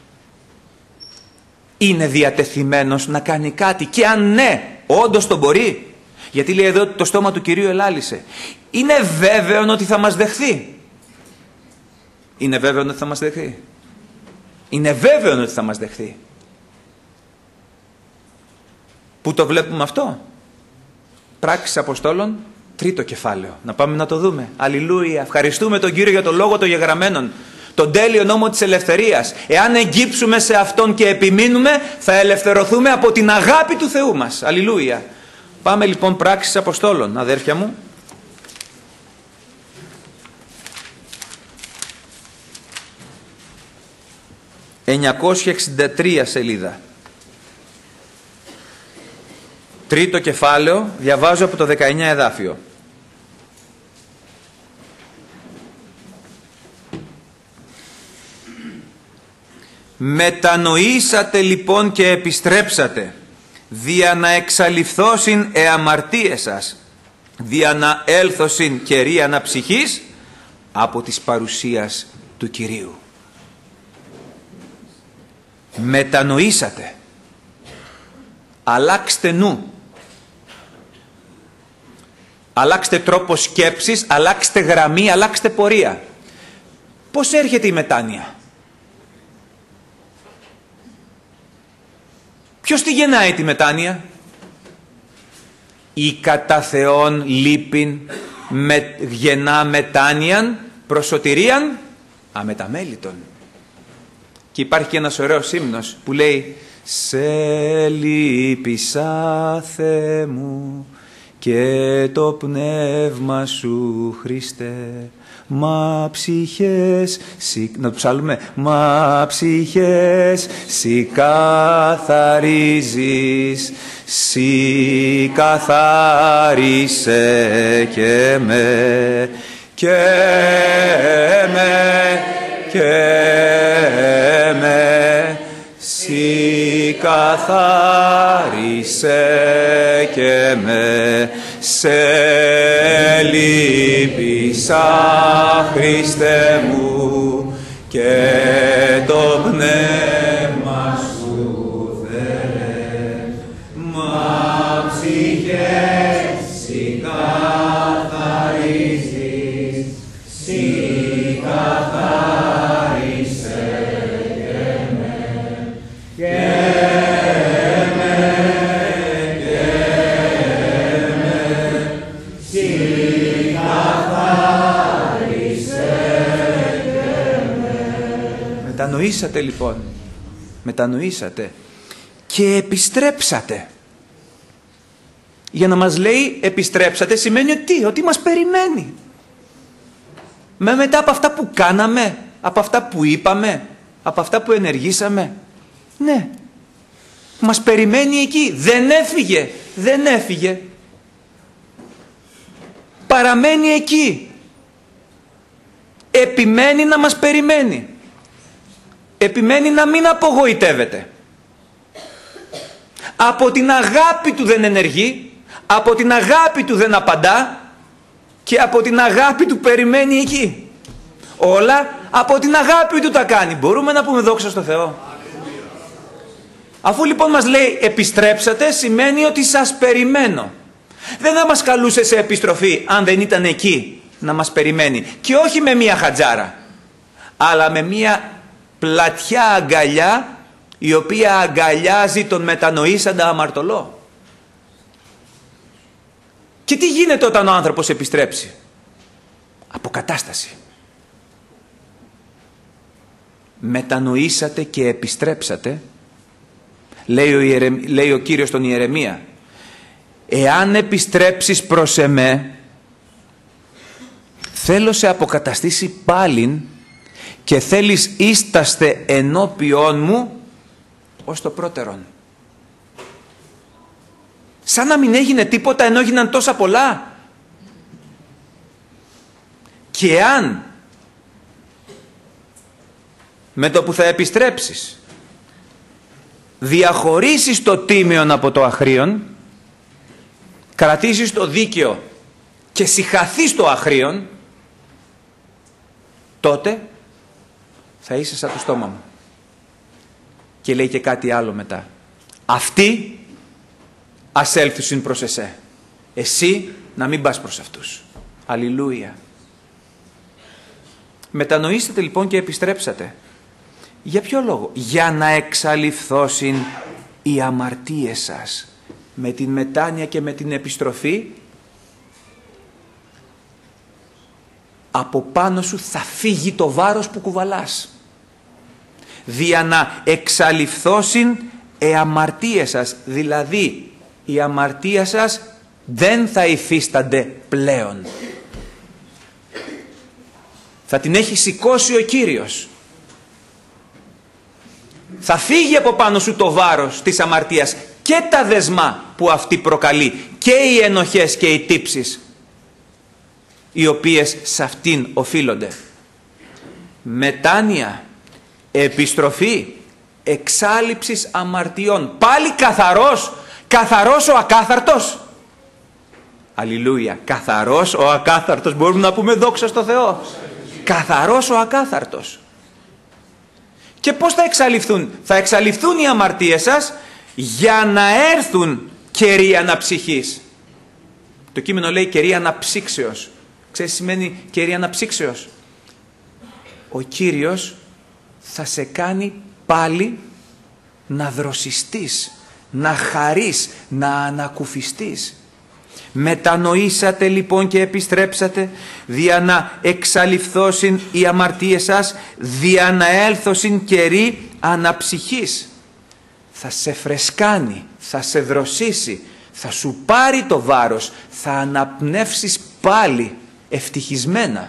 είναι διατεθειμένος να κάνει κάτι, και αν ναι, όντως το μπορεί, γιατί λέει εδώ ότι το στόμα του Κυρίου ελάλησε. Είναι βέβαιο ότι θα μας δεχθεί. Είναι βέβαιο ότι θα μας δεχθεί. Είναι βέβαιο ότι θα μας δεχθεί. Πού το βλέπουμε αυτό? Πράξεις Αποστόλων, 3ο κεφάλαιο. Να πάμε να το δούμε. Αλληλούια. Ευχαριστούμε τον Κύριο για το λόγο των γεγραμμένων, τον τέλειο νόμο της ελευθερίας. Εάν εγκύψουμε σε Αυτόν και επιμείνουμε, θα ελευθερωθούμε από την αγάπη του Θεού μας. Αλληλούια. Πάμε λοιπόν πράξεις Αποστόλων, αδέρφια μου. ...963 σελίδα. 3ο κεφάλαιο, διαβάζω από το 19 εδάφιο. «Μετανοήσατε λοιπόν και επιστρέψατε, δια να εξαλειφθώσιν εαμαρτίες σας, δια να έλθωσιν καιροί αναψυχής από της παρουσίας του Κυρίου». Μετανοήσατε. Αλλάξτε νου. Αλλάξτε τρόπο σκέψης, αλλάξτε γραμμή, αλλάξτε πορεία. Πώς έρχεται η μετάνοια? Ποιος τη γεννάει τη μετάνοια? Η κατά Θεόν λύπην γεννά μετάνοιαν προς σωτηρίαν αμεταμέλητον. Και υπάρχει και ένας ωραίος ύμνος που λέει «Σε λύπησα, Θεέ μου, και το πνεύμα σου, Χριστέ, μα ψυχές, να το ψάλουμε, μα ψυχές, σοι καθαρίζεις, σοι καθάρισε και με, και με, και με, σοι καθάρισε και με, σε λύπησα, Χριστέ μου, και το πνεύμα σου, Θεέ, μα ψυχές σοι καθαρίζεις, σοι καθάρισε και με, και μετανοήσατε λοιπόν, μετανοήσατε και επιστρέψατε. Για να μας λέει επιστρέψατε σημαίνει ότι μας περιμένει. Μετά από αυτά που κάναμε, από αυτά που είπαμε, από αυτά που ενεργήσαμε, ναι, μας περιμένει εκεί. Δεν έφυγε. Παραμένει εκεί. Επιμένει να μας περιμένει. Επιμένει να μην απογοητεύεται. Από την αγάπη του δεν ενεργεί, από την αγάπη του δεν απαντά και από την αγάπη του περιμένει εκεί. Όλα από την αγάπη του τα κάνει. Μπορούμε να πούμε δόξα στο Θεό? Αφού λοιπόν μας λέει επιστρέψατε, σημαίνει ότι σας περιμένω. Δεν θα μας καλούσε σε επιστροφή αν δεν ήταν εκεί να μας περιμένει. Και όχι με μία χατζάρα, αλλά με μία πλατιά αγκαλιά, η οποία αγκαλιάζει τον μετανοήσαντα αμαρτωλό. Και τι γίνεται όταν ο άνθρωπος επιστρέψει? Αποκατάσταση. Μετανοήσατε και επιστρέψατε, λέει ο Κύριος στον Ιερεμία, εάν επιστρέψεις προς εμέ, θέλω σε αποκαταστήσει πάλιν και θέλεις ίσταστε ενώπιόν μου ως το πρώτερον. Σαν να μην έγινε τίποτα ενώ έγιναν τόσα πολλά. Και αν με το που θα επιστρέψεις διαχωρίσεις το τίμιον από το αχρίον, κρατήσεις το δίκαιο και συχαθείς το αχρίον, τότε θα είσαι σαν το στόμα μου. Και λέει και κάτι άλλο μετά. Αυτοί ας έλθουσιν προς εσέ. Εσύ να μην πας προς αυτούς. Αλληλούια. Μετανοήσατε λοιπόν και επιστρέψατε. Για ποιο λόγο? Για να εξαλειφθώσιν οι αμαρτίες σας. Με την μετάνοια και με την επιστροφή, από πάνω σου θα φύγει το βάρος που κουβαλάς. Δια να εξαλειφθώσιν οι αμαρτίες σας. Δηλαδή η αμαρτία σας δεν θα υφίστανται πλέον. Θα την έχει σηκώσει ο Κύριος. Θα φύγει από πάνω σου το βάρος της αμαρτίας και τα δεσμά που αυτή προκαλεί και οι ενοχές και οι τύψεις οι οποίες σε αυτήν οφείλονται. Μετάνοια, επιστροφή, εξάλειψης αμαρτιών. Πάλι καθαρός ο ακάθαρτος. Αλληλούια. Καθαρός ο ακάθαρτος. Μπορούμε να πούμε δόξα στο Θεό. Καθαρός ο ακάθαρτος. Και πώς θα εξαλειφθούν? Θα εξαλειφθούν οι αμαρτίες σας για να έρθουν καιροί αναψυχής. Το κείμενο λέει καιροί αναψύξεως. Ξέρεις τι σημαίνει καιροί αναψύξεως? Ο Κύριος θα σε κάνει πάλι να δροσιστείς, να χαρείς, να ανακουφιστείς. Μετανοήσατε λοιπόν και επιστρέψατε, δια να εξαλειφθώσιν οι αμαρτίες σας, δια να έλθωσιν καιροί αναψυχής. Θα σε φρεσκάνει, θα σε δροσίσει, θα σου πάρει το βάρος, θα αναπνεύσεις πάλι ευτυχισμένα.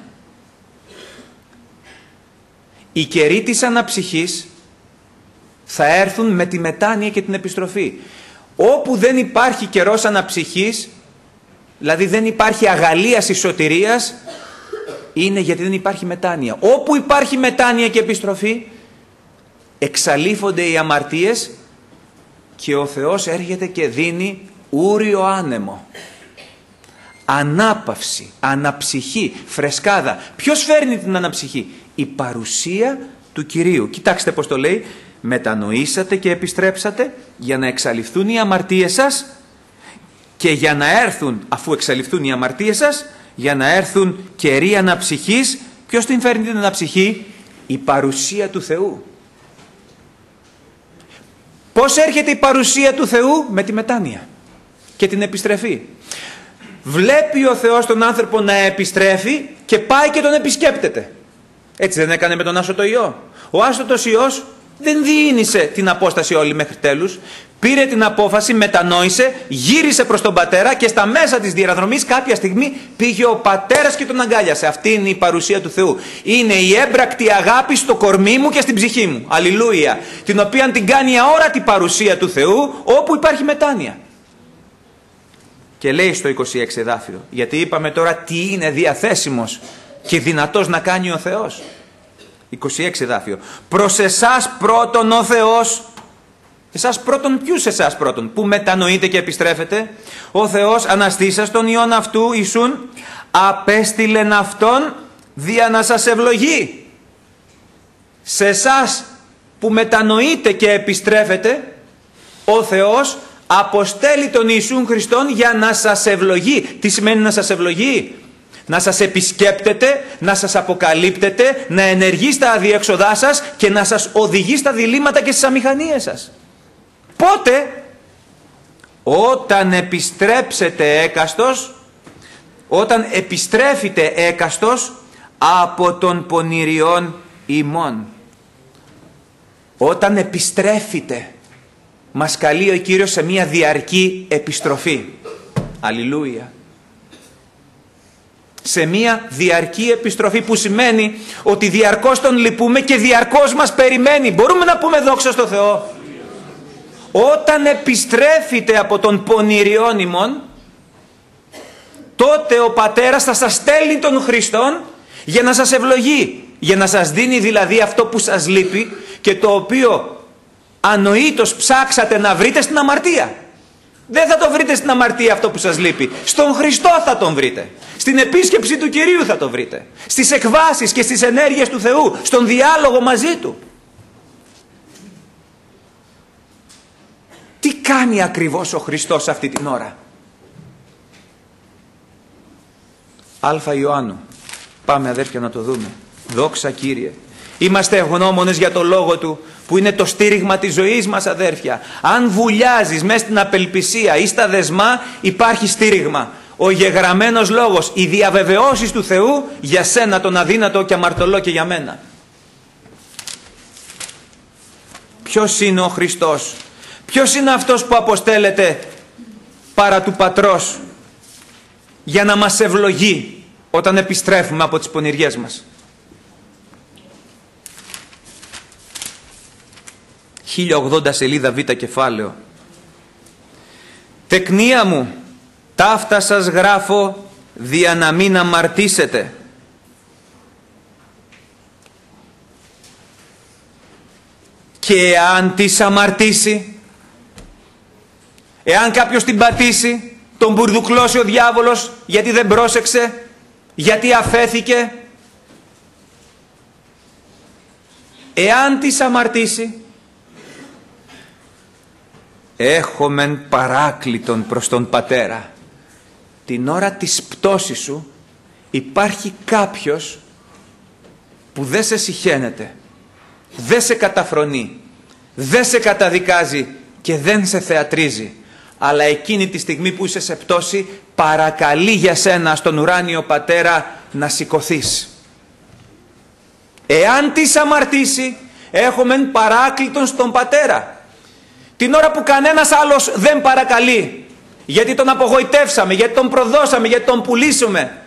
Οι καιροί της αναψυχής θα έρθουν με τη μετάνοια και την επιστροφή. Όπου δεν υπάρχει καιρός αναψυχής, δηλαδή δεν υπάρχει αγαλίαση σωτηρίας, είναι γιατί δεν υπάρχει μετάνοια. Όπου υπάρχει μετάνοια και επιστροφή, εξαλείφονται οι αμαρτίες και ο Θεός έρχεται και δίνει ούριο άνεμο. Ανάπαυση, αναψυχή, φρεσκάδα. Ποιος φέρνει την αναψυχή? Η παρουσία του Κυρίου. Κοιτάξτε πως το λέει. Μετανοήσατε και επιστρέψατε για να εξαλειφθούν οι αμαρτίες σας και για να έρθουν, αφού εξαλειφθούν οι αμαρτίες σας, για να έρθουν καιροί αναψυχής. Ποιος την φέρνει την αναψυχή? Η παρουσία του Θεού. Πώς έρχεται η παρουσία του Θεού? Με τη μετάνοια και την επιστροφή. Βλέπει ο Θεός τον άνθρωπο να επιστρέφει και πάει και τον επισκέπτεται. Έτσι δεν έκανε με τον άσωτο Υιό? Ο άσωτος Υιός δεν διήνυσε την απόσταση όλη μέχρι τέλους. Πήρε την απόφαση, μετανόησε, γύρισε προς τον πατέρα και στα μέσα της διαδρομής κάποια στιγμή πήγε ο πατέρας και τον αγκάλιασε. Αυτή είναι η παρουσία του Θεού. Είναι η έμπρακτη αγάπη στο κορμί μου και στην ψυχή μου. Αλληλούια. Την οποία την κάνει αόρατη παρουσία του Θεού όπου υπάρχει μετάνοια. Και λέει στο 26 εδάφιο, γιατί είπαμε τώρα τι είναι διαθέσιμος και δυνατός να κάνει ο Θεός. 26 εδάφιο. Προς εσάς πρώτον ο Θεός. Εσάς πρώτον, ποιους εσάς πρώτον? Που μετανοείτε και επιστρέφετε. Ο Θεός αναστήσας τον Υιόν αυτού Ιησούν, απέστειλεν αυτόν δια να σας ευλογεί. Σε εσάς που μετανοείτε και επιστρέφετε, ο Θεός αποστέλει τον Ιησούν Χριστόν για να σας ευλογεί. Τι σημαίνει να σας ευλογεί? Να σας επισκέπτεται, να σας αποκαλύπτεται, να ενεργεί στα αδιέξοδά σας και να σας οδηγεί στα διλήμματα και στις αμηχανίες σας. Πότε? Όταν επιστρέψετε έκαστος όταν επιστρέφετε έκαστος από των πονηριών ημών. Όταν επιστρέφετε, μας καλεί ο Κύριος σε μια διαρκή επιστροφή. Αλληλούια. Σε μια διαρκή επιστροφή, που σημαίνει ότι διαρκώς τον λυπούμε και διαρκώς μας περιμένει. Μπορούμε να πούμε δόξα στο Θεό. Όταν επιστρέφετε από τον πονηριών ημών, τότε ο Πατέρας θα σας στέλνει τον Χριστόν για να σας ευλογεί, για να σας δίνει δηλαδή αυτό που σας λείπει και το οποίο ανοήτως ψάξατε να βρείτε στην αμαρτία. Δεν θα το βρείτε στην αμαρτία αυτό που σας λείπει. Στον Χριστό θα τον βρείτε. Στην επίσκεψη του Κυρίου θα το βρείτε. Στις εκβάσεις και στις ενέργειες του Θεού. Στον διάλογο μαζί Του. Τι κάνει ακριβώς ο Χριστός αυτή την ώρα? Α Ιωάννου. Πάμε αδέρφια να το δούμε. Δόξα Κύριε. Είμαστε ευγνώμονες για το Λόγο Του που είναι το στήριγμα της ζωής μας αδέρφια. Αν βουλιάζεις μέσα στην απελπισία ή στα δεσμά, υπάρχει στήριγμα. Ο γεγραμμένος Λόγος, οι διαβεβαιώσεις του Θεού για σένα τον αδύνατο και αμαρτωλό και για μένα. Ποιος είναι ο Χριστός? Ποιος είναι αυτός που αποστέλλεται παρά του Πατρός για να μας ευλογεί όταν επιστρέφουμε από τις πονηριές μας? 1080 σελίδα β' κεφάλαιο. Τεκνία μου, ταύτα σας γράφω δια να μην αμαρτήσετε. Και εάν της αμαρτήσει, εάν κάποιος την πατήσει, τον μπουρδουκλώσει ο διάβολος γιατί δεν πρόσεξε, γιατί αφέθηκε, εάν της αμαρτήσει, έχομεν παράκλητον προς τον Πατέρα. Την ώρα της πτώσης σου υπάρχει κάποιος που δεν σε συχαίνεται, δεν σε καταφρονεί, δεν σε καταδικάζει και δεν σε θεατρίζει, αλλά εκείνη τη στιγμή που είσαι σε πτώση παρακαλεί για σένα στον ουράνιο Πατέρα να σηκωθείς. Εάν της αμαρτήσει, έχομεν παράκλητον στον Πατέρα. Την ώρα που κανένας άλλος δεν παρακαλεί, γιατί τον απογοητεύσαμε, γιατί τον προδώσαμε, γιατί τον πουλήσουμε,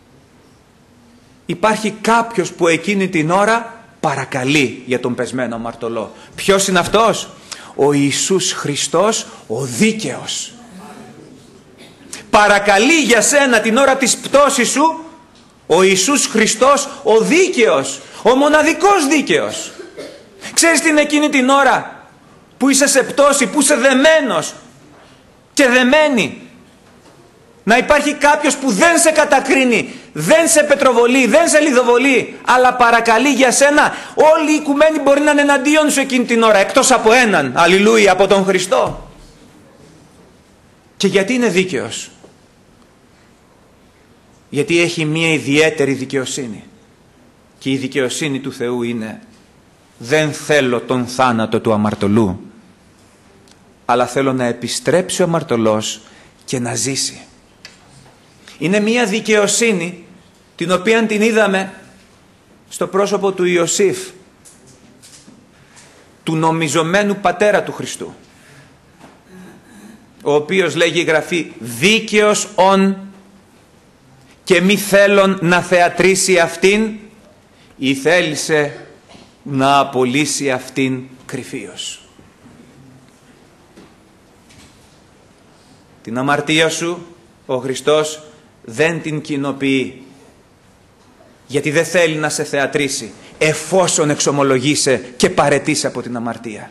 υπάρχει κάποιος που εκείνη την ώρα παρακαλεί για τον πεσμένο αμαρτωλό. Ποιος είναι αυτός? Ο Ιησούς Χριστός, ο δίκαιος. Παρακαλεί για σένα την ώρα της πτώσης σου ο Ιησούς Χριστός, ο δίκαιος, ο μοναδικός δίκαιος. Ξέρεις τι είναι εκείνη την ώρα που είσαι σε πτώση, που είσαι δεμένος και δεμένη? Να υπάρχει κάποιος που δεν σε κατακρίνει, δεν σε πετροβολεί, δεν σε λιδοβολεί, αλλά παρακαλεί για σένα. Όλοι οι οικουμένοι μπορεί να είναι εναντίον σου εκείνη την ώρα, εκτός από έναν, αλληλούια, από τον Χριστό. Και γιατί είναι δίκαιος? Γιατί έχει μία ιδιαίτερη δικαιοσύνη. Και η δικαιοσύνη του Θεού είναι: δεν θέλω τον θάνατο του αμαρτωλού, αλλά θέλω να επιστρέψει ο αμαρτωλός και να ζήσει. Είναι μία δικαιοσύνη την οποία την είδαμε στο πρόσωπο του Ιωσήφ, του νομιζομένου πατέρα του Χριστού, ο οποίος, λέγει η Γραφή, δίκαιος ον και μη θέλον να θεατρήσει αυτήν, ή θέλησε να απολύσει αυτήν κρυφίως. Την αμαρτία σου ο Χριστός δεν την κοινοποιεί, γιατί δεν θέλει να σε θεατρήσει, εφόσον εξομολογείσαι και παραιτείσαι από την αμαρτία.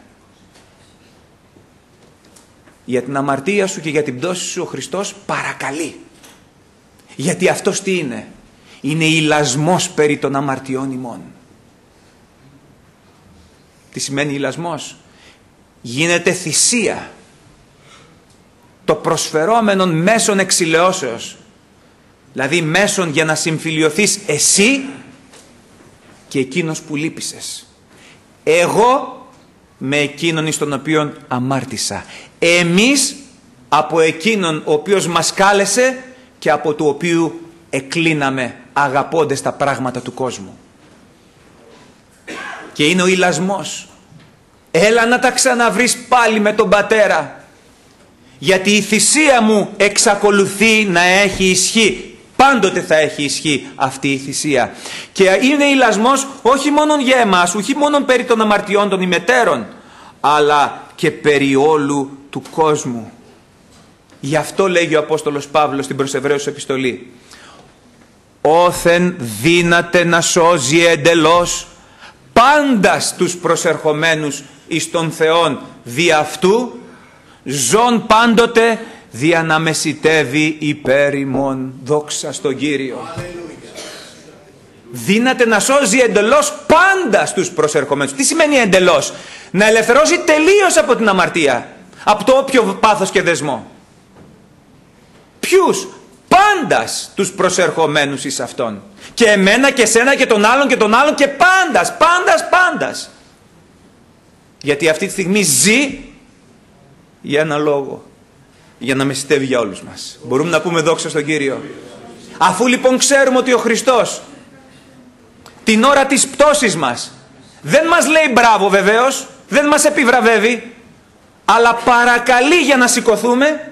Για την αμαρτία σου και για την πτώση σου ο Χριστός παρακαλεί. Γιατί αυτός τι είναι? Είναι ηλασμός περί των αμαρτιών ημών. Τι σημαίνει ηλασμός? Γίνεται θυσία, το προσφερόμενον μέσον εξηλαιώσεως, δηλαδή μέσον για να συμφιλιωθείς εσύ και εκείνος που λύπησες. Εγώ με εκείνον εις τον οποίον αμάρτησα. Εμείς από εκείνον ο οποίος μας κάλεσε και από του οποίου εκλίναμε αγαπώντες τα πράγματα του κόσμου. Και είναι ο ηλασμός. Έλα να τα ξαναβρεις πάλι με τον Πατέρα, γιατί η θυσία μου εξακολουθεί να έχει ισχύ. Πάντοτε θα έχει ισχύ αυτή η θυσία. Και είναι ηλασμός όχι μόνο για εμάς, όχι μόνο περί των αμαρτιών των ημετέρων, αλλά και περί όλου του κόσμου. Γι' αυτό λέγει ο Απόστολος Παύλος στην προς Εβραίους επιστολή: «Όθεν δύναται να σώζει εντελώς πάντας τους προσερχομένους εις τον Θεόν δι' αυτού, ζών πάντοτε δια να μεσητεύει υπέρ ημών». Δόξα στον Κύριο. Δύναται να σώζει εντελώς πάντα στους προσερχομένους. Τι σημαίνει εντελώς? Να ελευθερώσει τελείως από την αμαρτία, από το όποιο πάθος και δεσμό. Ποιους? Πάντας τους προσερχομένους εις αυτόν. Και εμένα και σένα και τον άλλον και τον άλλον και πάντας. Γιατί αυτή τη στιγμή ζει για ένα λόγο, για να μεσητεύει για όλους μας. Μπορούμε να πούμε δόξα στον Κύριο. Αφού λοιπόν ξέρουμε ότι ο Χριστός την ώρα της πτώσης μας δεν μας λέει μπράβο, βεβαίως, δεν μας επιβραβεύει, αλλά παρακαλεί για να σηκωθούμε,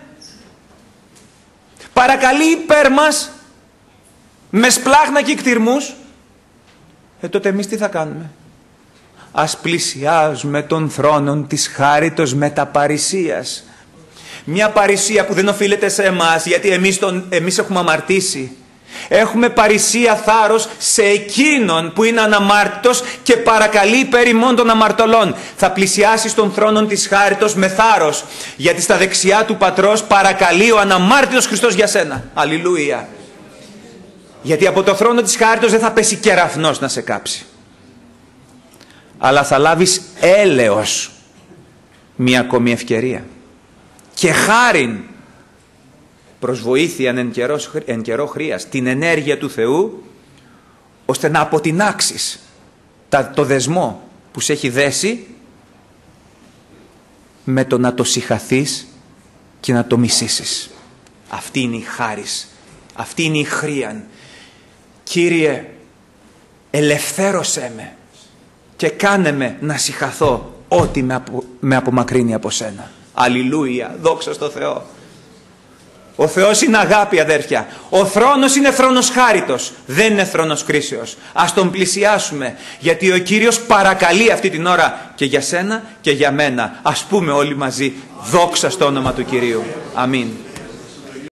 παρακαλεί υπέρ μας με σπλάχνα και κτηρμούς, τότε εμείς τι θα κάνουμε? Ας πλησιάζουμε τον θρόνον της χάριτος με τα παρησίας. Μια παρησία που δεν οφείλεται σε εμάς, γιατί εμείς έχουμε αμαρτήσει. Έχουμε παρησία θάρρος σε εκείνον που είναι αναμάρτητος και παρακαλεί υπέρ ημών των αμαρτωλών. Θα πλησιάσεις τον θρόνον της χάριτος με θάρρος, γιατί στα δεξιά του Πατρός παρακαλεί ο αναμάρτητος Χριστός για σένα. Αλληλούια. Γιατί από το θρόνο της χάριτος δεν θα πέσει κεραυνός να σε κάψει, αλλά θα λάβεις έλεος, μια ακόμη ευκαιρία και χάριν προς βοήθεια εν καιρό χρείας, την ενέργεια του Θεού, ώστε να αποτινάξεις το δεσμό που σε έχει δέσει με το να το συχαθείς και να το μισήσεις. Αυτή είναι η χάρις, αυτή είναι η χρίαν. Κύριε, ελευθέρωσέ με και κάνε με να συχαθώ ό,τι με απομακρύνει από σένα. Αλληλούια, δόξα στο Θεό. Ο Θεός είναι αγάπη, αδέρφια. Ο θρόνος είναι θρόνος χάριτος, δεν είναι θρόνος κρίσεως. Ας τον πλησιάσουμε, γιατί ο Κύριος παρακαλεί αυτή την ώρα και για σένα και για μένα. Ας πούμε όλοι μαζί δόξα στο όνομα του Κυρίου. Αμήν.